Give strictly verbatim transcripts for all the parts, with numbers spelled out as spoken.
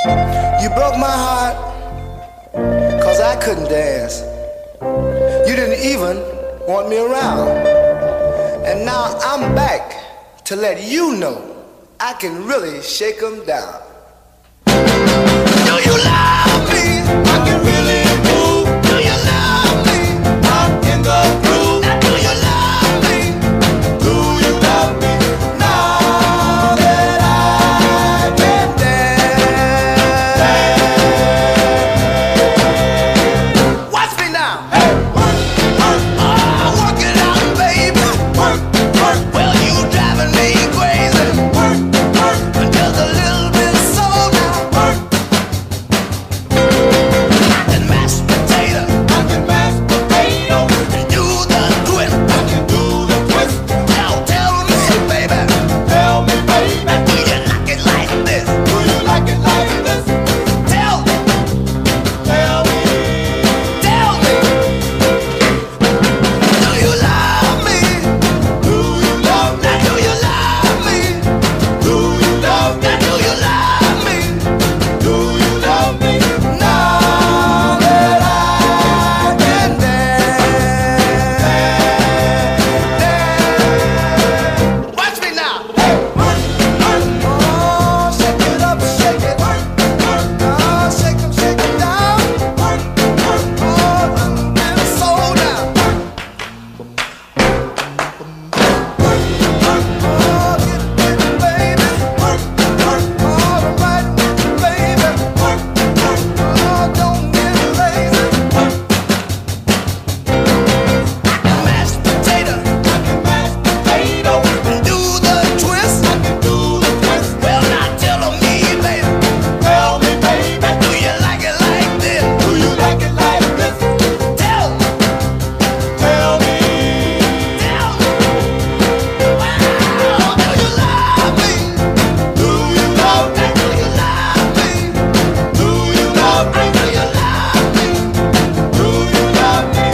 You broke my heart, cause I couldn't dance. You didn't even want me around. And now I'm back to let you know I can really shake 'em down. Do you love me? I can really move. Do you love me? I'm in the groove. Now do you love me? Do you love me? Now that I can dance. Watch me now. Hey, work, work. Oh, work it out, baby. Work, work. Well, you driving me crazy. Work, work. Just a little bit slow now. Work. I can mash potato. I can mash potato. And do the twist. I can do the twist. Now tell me, baby. Tell me, baby. Do you like it like this? Do you like it like this? Tell me. Tell me. Tell me. Do you love me? Do you love me? Now do you love me? Do you love me? Now do you love me? Do you love me? Now that I can dance, dance. Watch me now. Hey, work, work. Oh, shake it up, shake it. Work, work. Oh, shake 'em, shake 'em down. Work, work. Oh, little bit of soul now. Work, work, work. Oh, get it, get it, baby. Work, work. All right with you, baby. Work, work. Oh, don't get lazy. Work. I can mash potato. I can mash potato. And do the twist. I can do the twist. Well, now tell me, baby. Tell me, baby. Do you like it like this? Do you like it like this? Tell me. Tell me. Tell me. Wow. Do you love me? Do you love me? Do you love me? Do you love me? Do you love me? Do you love me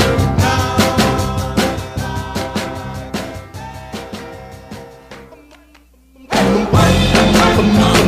now? Hey,